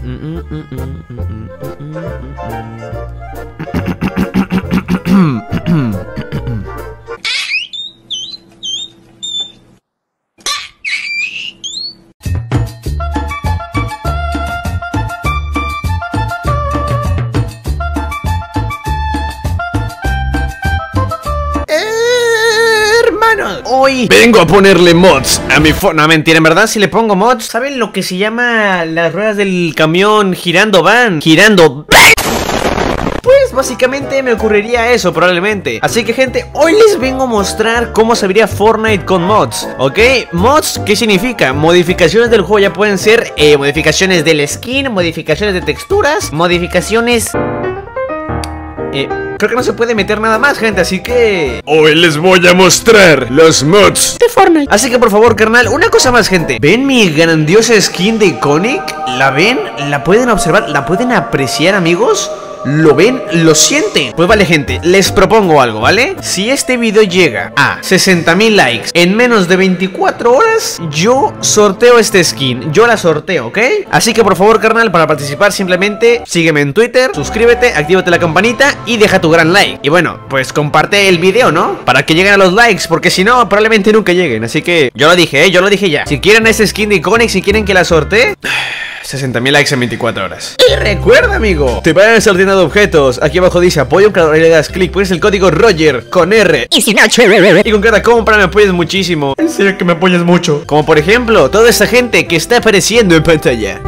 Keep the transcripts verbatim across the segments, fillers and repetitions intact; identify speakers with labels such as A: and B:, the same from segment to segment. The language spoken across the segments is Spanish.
A: Hoy vengo a ponerle mods a mi Fortnite. No, mentira, en verdad si le pongo mods, ¿saben lo que se llama las ruedas del camión girando van? Girando van. Pues básicamente me ocurriría eso probablemente. Así que gente, hoy les vengo a mostrar cómo se vería Fortnite con mods. ¿Ok? Mods, ¿qué significa? Modificaciones del juego. Ya pueden ser eh, modificaciones del skin, modificaciones de texturas, modificaciones... Eh... Creo que no se puede meter nada más, gente, así que... hoy les voy a mostrar los mods de Fortnite. Así que por favor, carnal, una cosa más, gente. ¿Ven mi grandiosa skin de Iconic? ¿La ven? ¿La pueden observar? ¿La pueden apreciar, amigos? ¿Lo ven? ¿Lo sienten? Pues vale, gente, les propongo algo, ¿vale? Si este video llega a sesenta mil likes en menos de veinticuatro horas, yo sorteo este skin. Yo la sorteo, ¿ok? Así que por favor, carnal, para participar simplemente sígueme en Twitter, suscríbete, actívate la campanita y deja tu gran like. Y bueno, pues comparte el video, ¿no? Para que lleguen a los likes, porque si no, probablemente nunca lleguen. Así que yo lo dije, ¿eh? Yo lo dije ya. Si quieren ese skin de Iconic, si quieren que la sortee... sesenta mil likes en veinticuatro horas. Y recuerda, amigo, te van a estar ordenando objetos. Aquí abajo dice apoyo un creador y le das clic. Pones el código Roger con R. Y si no, y con cada compra me apoyas muchísimo. En serio que me apoyas mucho. Como por ejemplo, toda esa gente que está apareciendo en pantalla.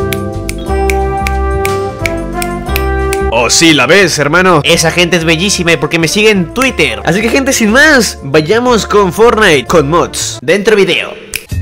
A: Oh, sí, ¿la ves, hermano? Esa gente es bellísima y porque me sigue en Twitter. Así que, gente, sin más, vayamos con Fortnite con mods. Dentro video.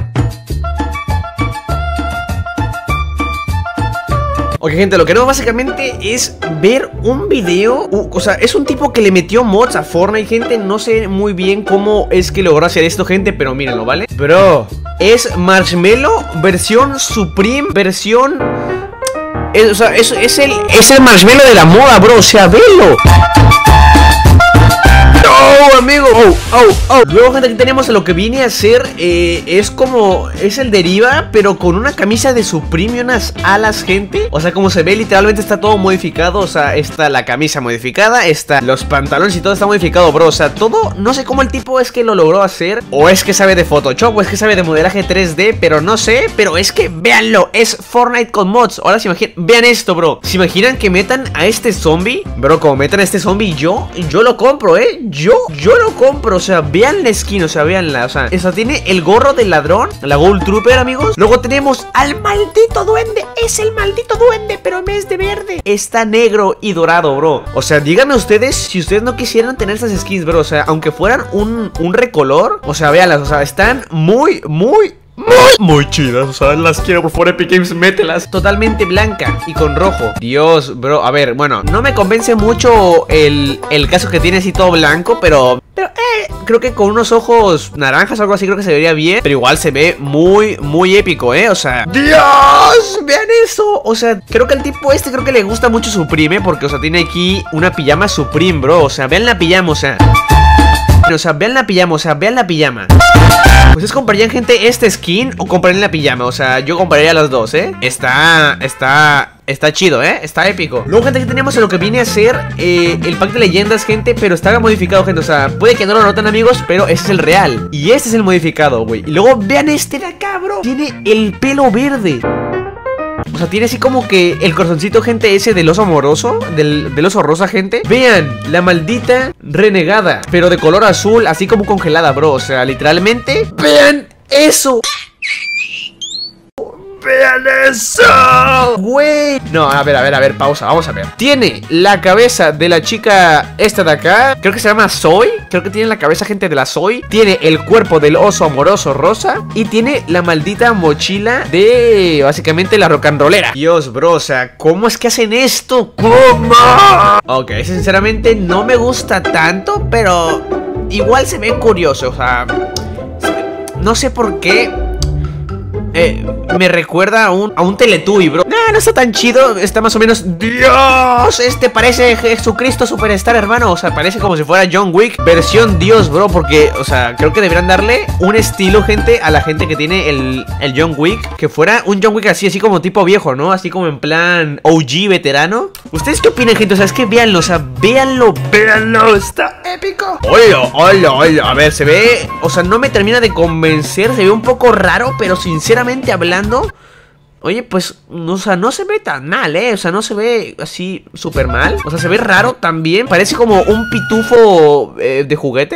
A: Ok, gente, lo que no básicamente es ver un video. uh, O sea, es un tipo que le metió mods a Fortnite, gente. No sé muy bien cómo es que logró hacer esto, gente, pero mírenlo, ¿vale? Bro, es Marshmello versión Supreme, versión... Es, o sea, es, es, el, es el Marshmello de la moda, bro. O sea, velo. ¡No, amigo! ¡Oh, oh, oh! Luego, gente, aquí tenemos lo que viene a ser eh, es como... es el Deriva, pero con una camisa de Supreme y unas alas, gente. O sea, como se ve, literalmente está todo modificado. O sea, está la camisa modificada, está los pantalones y todo está modificado, bro. O sea, todo... no sé cómo el tipo es que lo logró hacer. O es que sabe de Photoshop, o es que sabe de modelaje tres D, pero no sé. Pero es que, véanlo, es Fortnite con mods. Ahora se imaginan... vean esto, bro. ¿Se imaginan que metan a este zombie? Bro, como metan a este zombie, yo... yo lo compro, ¿eh? Yo, yo lo compro, o sea, vean la skin, o sea, veanla, o sea, esa tiene el gorro del ladrón, la Gold Trooper, amigos. Luego tenemos al maldito duende, es el maldito duende, pero en vez de verde, está negro y dorado, bro. O sea, díganme ustedes si ustedes no quisieran tener estas skins, bro, o sea, aunque fueran un, un recolor, o sea, véanlas, o sea, están muy, muy... Muy, muy chidas, o sea, las quiero, por favor, Epic Games, mételas. Totalmente blanca y con rojo. Dios, bro, a ver, bueno, no me convence mucho el, el caso que tiene así todo blanco, pero... Pero, eh, creo que con unos ojos naranjas o algo así creo que se vería bien. Pero igual se ve muy, muy épico, eh, o sea... ¡Dios! Vean eso. O sea, creo que el tipo este creo que le gusta mucho Supreme, porque, o sea, tiene aquí una pijama Supreme, bro. O sea, vean la pijama, o sea... O sea, vean la pijama, o sea, vean la pijama. ¿Ustedes comprarían, gente, este skin o comprarían la pijama? O sea, yo compraría las dos, ¿eh? Está, está... Está chido, ¿eh? Está épico. Luego, gente, aquí tenemos lo que viene a ser eh, el pack de leyendas, gente, pero está modificado, gente. O sea, puede que no lo noten, amigos, pero ese es el real. Y este es el modificado, güey. Y luego, vean este de acá, bro. Tiene el pelo verde. O sea, tiene así como que el corazoncito, gente, ese del oso amoroso, del, del oso rosa, gente. Vean, la maldita renegada, pero de color azul, así como congelada, bro. O sea, literalmente, vean eso. ¡Vean eso! ¡Güey! No, a ver, a ver, a ver, pausa, vamos a ver. Tiene la cabeza de la chica esta de acá. Creo que se llama Zoe. Creo que tiene la cabeza, gente, de la Zoe. Tiene el cuerpo del oso amoroso rosa. Y tiene la maldita mochila de... básicamente la rock and rollera. Dios, bro, o sea, ¿cómo es que hacen esto? ¿Cómo? Ok, sinceramente no me gusta tanto, pero igual se ve curioso, o sea... no sé por qué... eh, me recuerda a un, a un Teletubby, bro. Nah, no está tan chido, está más o menos... Dios, este parece Jesucristo Superstar, hermano. O sea, parece como si fuera John Wick versión Dios, bro. Porque, o sea, creo que deberían darle un estilo, gente, a la gente que tiene el, el John Wick. Que fuera un John Wick así, así como tipo viejo, ¿no? Así como en plan O G veterano. ¿Ustedes qué opinan, gente? O sea, es que véanlo, o sea, véanlo, véanlo. Está épico. Hola, hola, hola. A ver, se ve... O sea, no me termina de convencer. Se ve un poco raro, pero sinceramente hablando... Oye, pues, o sea, no se ve tan mal, ¿eh? O sea, no se ve así súper mal. O sea, se ve raro también. Parece como un pitufo eh, de juguete.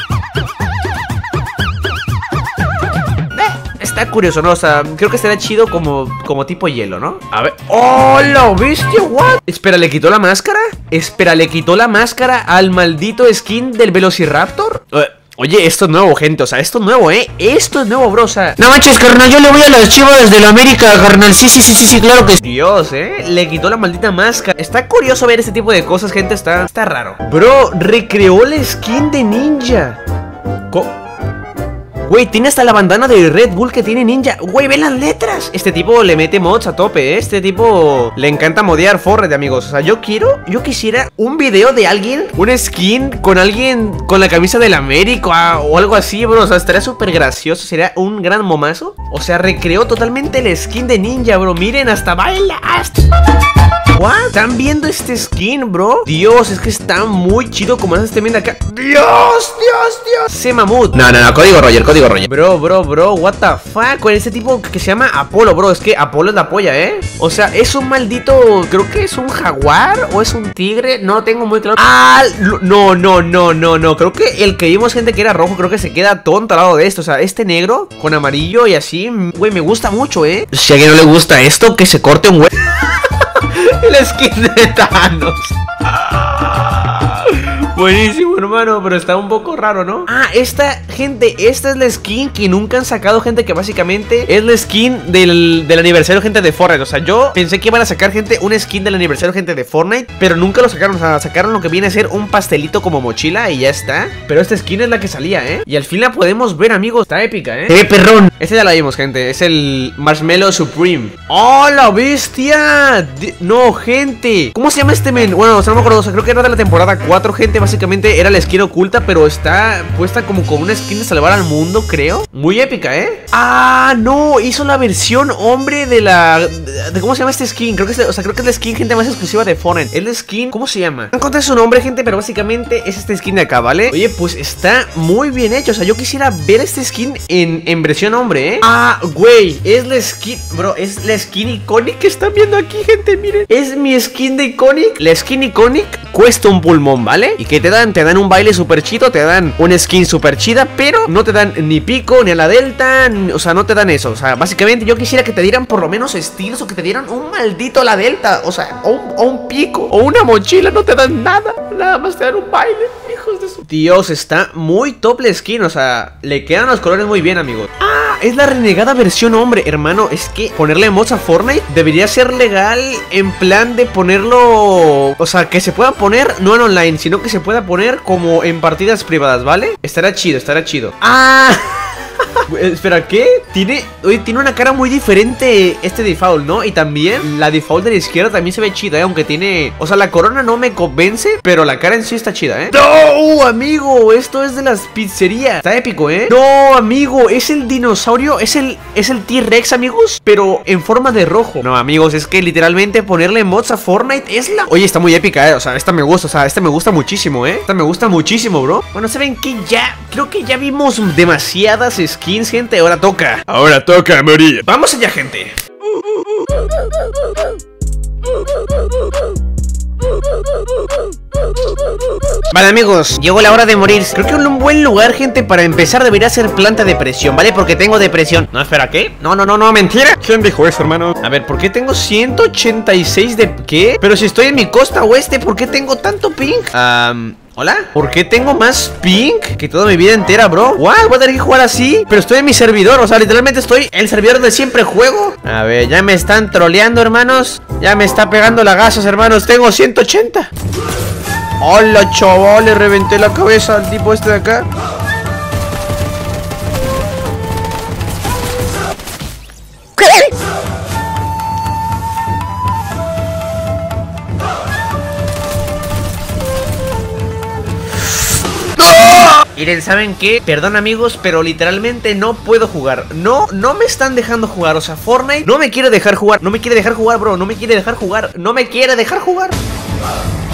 A: Está curioso, ¿no? O sea, creo que estará chido como, como tipo hielo, ¿no? A ver. ¡Oh, lo viste! ¿What? Espera, ¿le quitó la máscara? Espera, ¿le quitó la máscara al maldito skin del Velociraptor? Eh... Oye, esto es nuevo, gente, o sea, esto es nuevo, ¿eh? Esto es nuevo, bro, o sea... No manches, carnal, yo le voy a las Chivas de la América, carnal. Sí, sí, sí, sí, sí, claro que sí. Dios, ¿eh? Le quitó la maldita máscara. Está curioso ver este tipo de cosas, gente, está, está raro. Bro, recreó la skin de ninja. Co Güey, tiene hasta la bandana de Red Bull que tiene ninja. Güey, ven las letras. Este tipo le mete mods a tope, ¿eh? Este tipo le encanta modear Fortnite, amigos. O sea, yo quiero, yo quisiera un video de alguien, un skin con alguien con la camisa del América o algo así, bro. O sea, estaría súper gracioso. Sería un gran momazo. O sea, recreó totalmente el skin de ninja, bro. Miren, hasta baila. Hasta... ¿What? ¿Están viendo este skin, bro? Dios, es que está muy chido como es este viendo acá. Dios, Dios, Dios. Se mamut. No, no, no, código Roger, código Roger. Bro, bro, bro, what the fuck. Con este tipo que se llama Apolo, bro. Es que Apolo es la polla, ¿eh? O sea, es un maldito... Creo que es un jaguar o es un tigre. No tengo muy claro. Ah, no, no, no, no, no. Creo que el que vimos, gente, que era rojo, creo que se queda tonto al lado de esto. O sea, este negro con amarillo y así, güey, me gusta mucho, ¿eh? Si a alguien no le gusta esto, que se corte un güey. El skin de Thanos. Buenísimo, hermano, pero está un poco raro, ¿no? Ah, esta, gente, esta es la skin que nunca han sacado, gente, que básicamente es la skin del, del aniversario, gente, de Fortnite. O sea, yo pensé que iban a sacar, gente, un skin del aniversario, gente, de Fortnite, pero nunca lo sacaron. O sea, sacaron lo que viene a ser un pastelito como mochila y ya está. Pero esta skin es la que salía, ¿eh? Y al fin la podemos ver, amigos. Está épica, ¿eh? ¡Eh, perrón! Este ya la vimos, gente. Es el Marshmallow Supreme. ¡Oh, la bestia! De... No, gente. ¿Cómo se llama este men? Bueno, o sea, no me acuerdo. O sea, creo que era de la temporada cuatro, gente. Básicamente era la skin oculta, pero está puesta como con una skin de salvar al mundo, creo. Muy épica, ¿eh? Ah, no, hizo la versión hombre de la... De, de, ¿cómo se llama este skin? Creo que es, o sea, creo que es la skin, gente, más exclusiva de Fortnite. Es la skin, ¿cómo se llama? No encontré su nombre, gente, pero básicamente es este skin de acá, ¿vale? Oye, pues está muy bien hecho. O sea, yo quisiera ver este skin en, en versión hombre, ¿eh? Ah, güey, es la skin, bro, es la skin iconic que están viendo aquí, gente, miren. Es mi skin de iconic. La skin iconic cuesta un pulmón, ¿vale? Y que te dan, te dan un baile súper chido, te dan una skin súper chida, pero no te dan ni pico, ni a la delta, ni, o sea, no te dan eso. O sea, básicamente yo quisiera que te dieran por lo menos estilos o que te dieran un maldito a la delta, o sea, o un, o un pico, o una mochila, no te dan nada, nada más te dan un baile, hijos de su... Dios, está muy top la skin, o sea, le quedan los colores muy bien, amigos. Ah, es la renegada versión hombre, hermano. Es que ponerle mods a Fortnite debería ser legal en plan de ponerlo... O sea, que se pueda poner no en online, sino que se pueda poner como en partidas privadas, ¿vale? Estará chido, estará chido. ¡Ah! Espera, ¿qué? Tiene, oye, tiene una cara muy diferente este default, ¿no? Y también la default de la izquierda también se ve chida, ¿eh? Aunque tiene... O sea, la corona no me convence, pero la cara en sí está chida, ¿eh? ¡No, amigo! Esto es de las pizzerías. Está épico, ¿eh? No, amigo, es el dinosaurio, es el, es el T-Rex, amigos, pero en forma de rojo. No, amigos, es que literalmente ponerle mods a Fortnite es la... Oye, está muy épica, ¿eh? O sea, esta me gusta, o sea, esta me gusta muchísimo, ¿eh? Esta me gusta muchísimo, bro. Bueno, ¿saben qué? Ya, creo que ya vimos demasiadas skins, gente. Ahora toca. Ahora toca morir. Vamos allá, gente. Vale, amigos, llegó la hora de morir. Creo que un buen lugar, gente, para empezar debería ser planta de presión, ¿vale? Porque tengo depresión. No, espera, ¿qué? No, no, no, no, mentira. ¿Quién dijo eso, hermano? A ver, ¿por qué tengo ciento ochenta y seis de... ¿Qué? Pero si estoy en mi costa oeste, ¿por qué tengo tanto ping? Um... ¿Hola? ¿Por qué tengo más ping que toda mi vida entera, bro? ¿What? ¿Voy a tener que jugar así? Pero estoy en mi servidor, o sea, literalmente estoy en el servidor donde siempre juego. A ver, ya me están troleando, hermanos. Ya me está pegando la gases, hermanos. Tengo ciento ochenta. Hola, chaval, le reventé la cabeza al tipo este de acá. Miren, ¿saben qué? Perdón amigos, pero literalmente no puedo jugar. No, no me están dejando jugar. O sea, Fortnite no me quiere dejar jugar. No me quiere dejar jugar, bro. No me quiere dejar jugar. No me quiere dejar jugar.